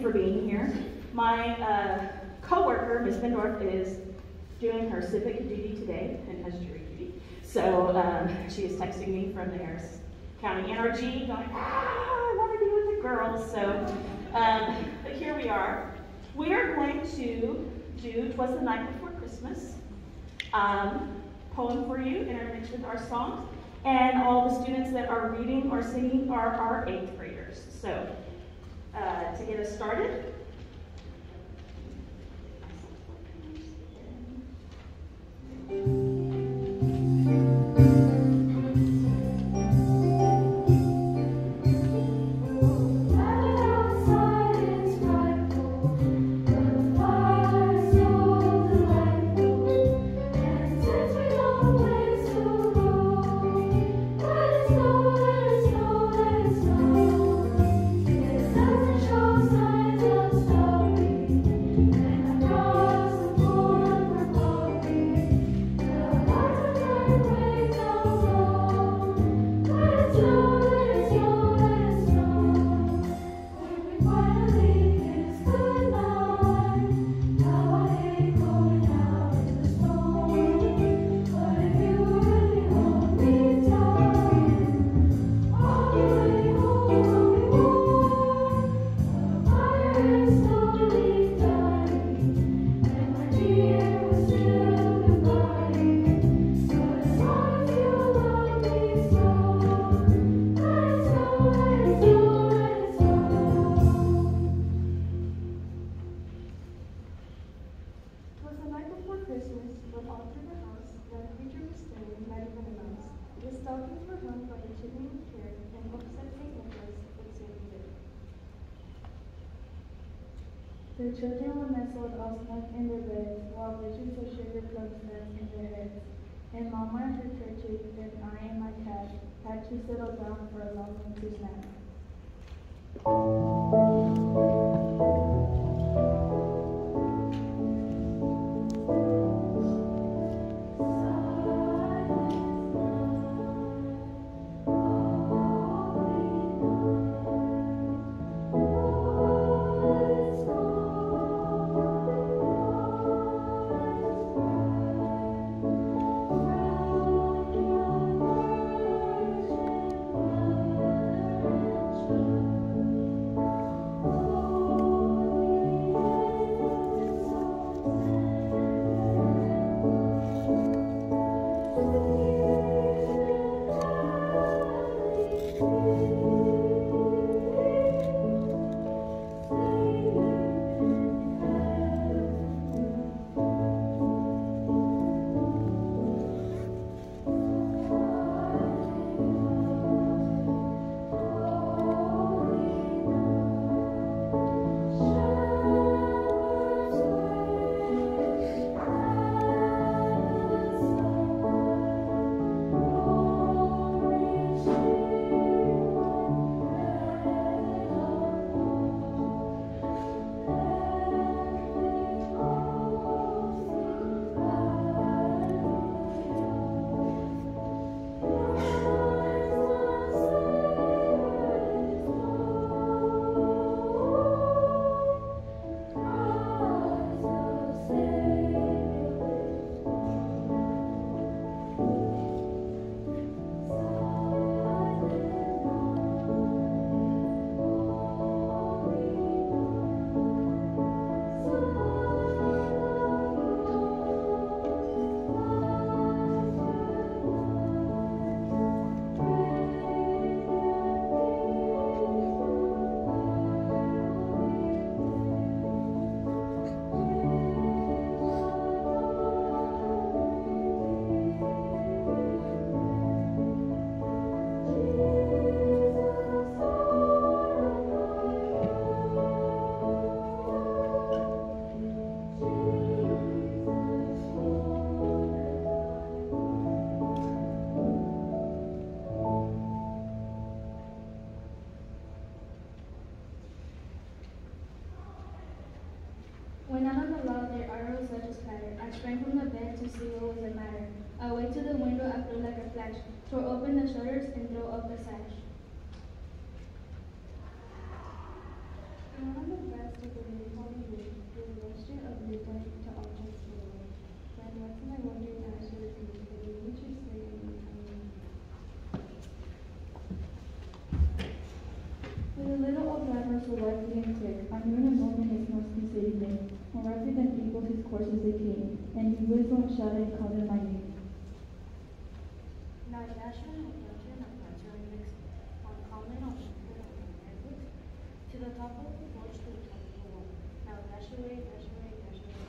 you for being here. My co-worker, Ms. Bendorf, is doing her civic duty today and has jury duty. So she is texting me from the Harris County NRG going, I want to be with the girls. So, but here we are. We are going to do 'Twas the Night Before Christmas poem for you, intermixed with our songs. And all the students that are reading or singing are our 8th graders. So, to get us started, the children were nestled all snug in their beds, while visions of sugar plums danced in their heads. And Mama in her kerchief, and I and my cat had to settle down for a long winter's nap. When out on the lawn their arrows such as pattern, I sprang from the bed to see what was the matter. Away to the window I flew like a flash, tore open the shutters and threw up the sash. Down on the grass of the new holy week, with a mixture of midnight to objects of the Lord. Then what's my wonder that I should repeat, but you which is great and you tiny. With a little old driver so lively and quick, I knew in a moment his must be city made. More rapid than eagles his courses they came, and he whizzed on shouted and called in my name. Now Dashman and Dungeon and Prancer mixed on common on Netflix to the top of the porch to the top of the wall. Now dash away, dash away, dash away.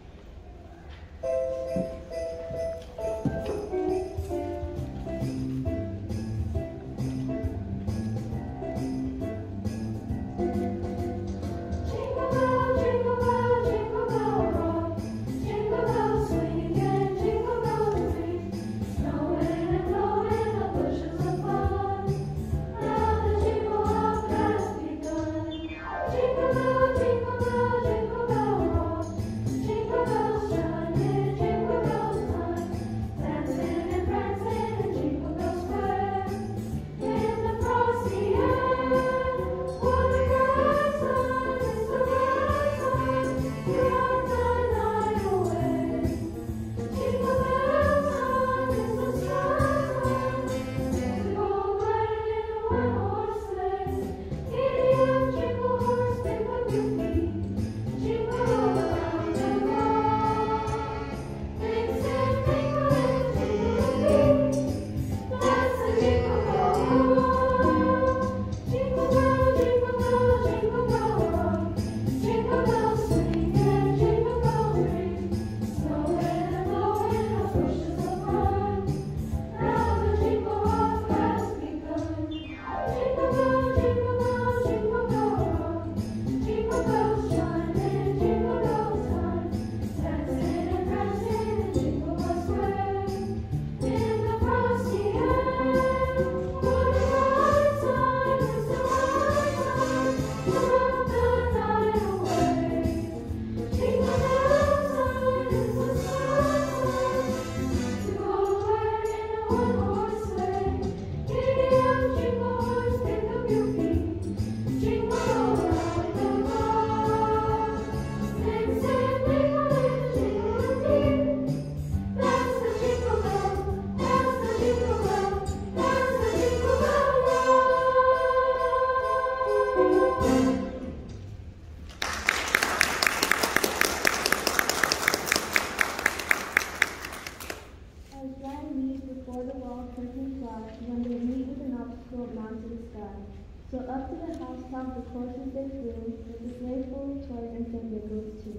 So up to the housetop the courses they flew, with the sleigh full of toys and some giggles too.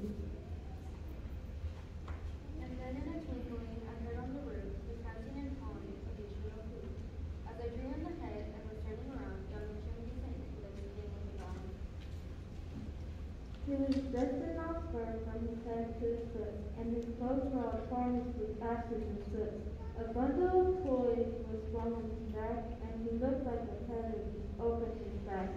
And then in a twinkling, I heard on the roof the prancing and pawing of each little hoop. As I drew in the head and was turning around, down the chimney St. Nicholas came looking down. He was dressed in mouse fur from his head to his foot, and his clothes were all torn with ashes and soot. A bundle of toys was flung on his back, and he looked like a feather just opened his back.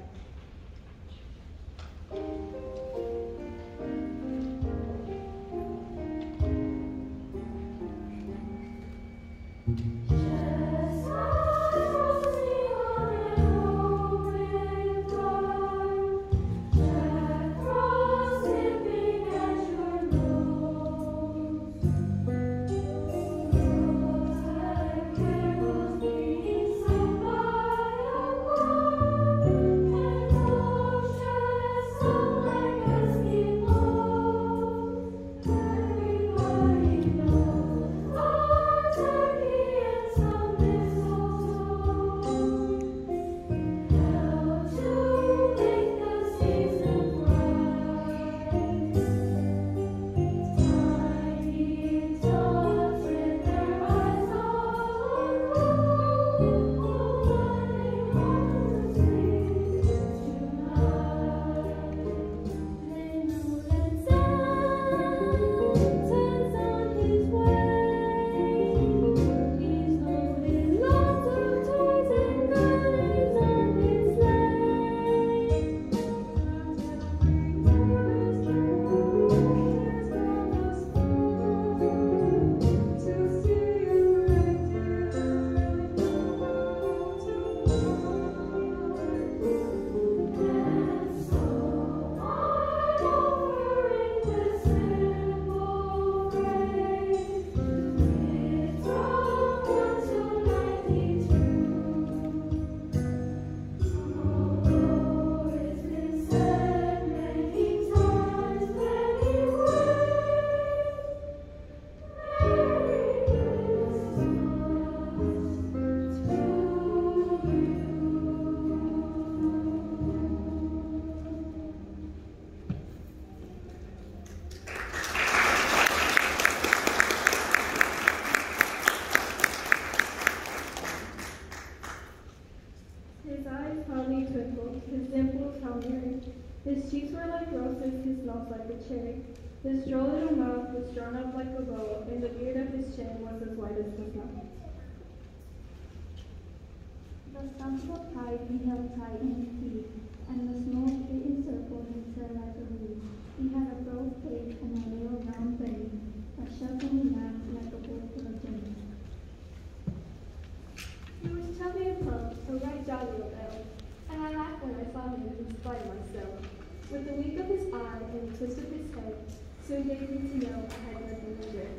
Thank you. His eyes hardly twinkled, his dimples how merry. His cheeks were like roses, his nose like a cherry. His droll little mouth was drawn up like a bow, and the beard of his chin was as white as the snow. The stumps of pride he held tight in his teeth, and the smoke it encircled his head like a wreath. He had a broad face and a little round belly, a shuffling laugh like a wolf in a chimney. He was chubby and plump, a right jolly old elf, and I laughed when I saw him in spite of myself. With a wink of his eye and a twist of his head, soon gave me to know I had nothing to dread.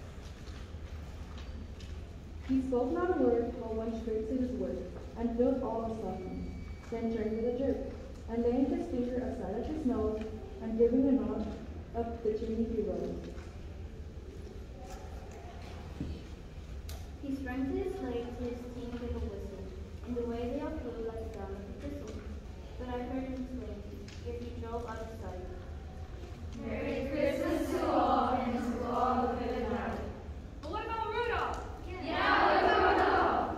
He spoke not a word, but went straight to his work, and filled all the softness, then turned with a jerk, and laying his finger aside of his nose, and giving a nod, up the chimney he rose. He sprang to his legs, his team gave a whistle, and away they all flew like a down of a thistle. But I heard him exclaim, ere he drove out of sight, Merry Christmas to all, and to all a good night. But what about Rudolph? Yeah, what about Rudolph?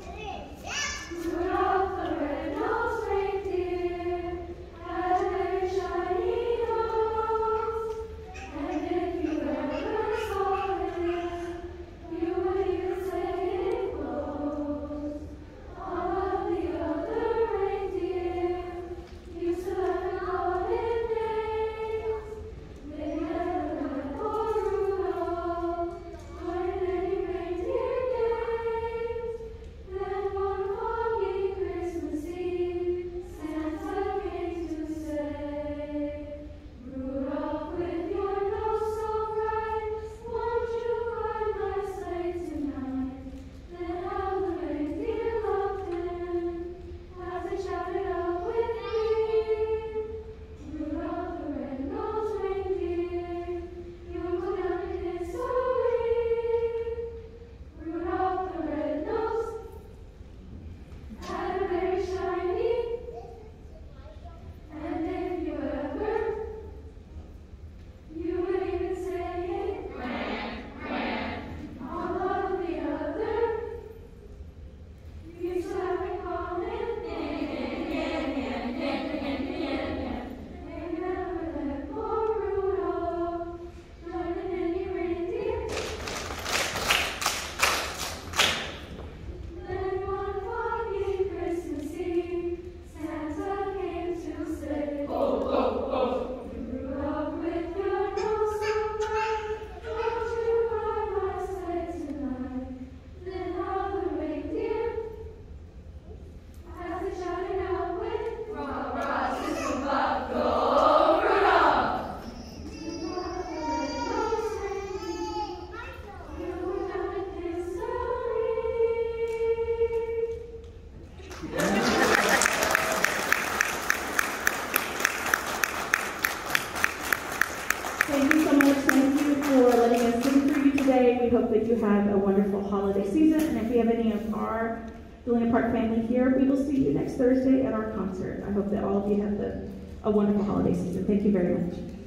Rudolph the red-nosed reindeer had a very shiny nose, and if you ever saw him, you would even say it glows. All of the other reindeer used to laugh and call him names. They never let poor Rudolph learn any reindeer games. Then one foggy Christmas Eve, Santa came to say, Rudolph, with your nose so bright, won't you ride my sleigh tonight? Then how the reindeer loved him as they shouted out with glee, Rudolph the red-nosed reindeer, you'll go down in history. Rudolph the red-nosed had a very shiny, and if you ever, you would even say it, all of the other used to have me call him, they never let poor Rudolph learn any reindeer. Then one foggy Christmas Eve, Santa came to say, Rudolph, with your nose so bright, won't you ride my sleigh tonight? Then all the reindeer, as they shouted out with, Rah, rah, sister, Bob, go Rudolph! Rudolph the red-nosed reindeer, you were down in history. Thank you so much. Thank you for letting us sing for you today. We hope that you have a wonderful holiday season. And if we have any of our Galena Park family here, we will see you next Thursday at our concert. I hope that all of you have a wonderful holiday season. Thank you very much.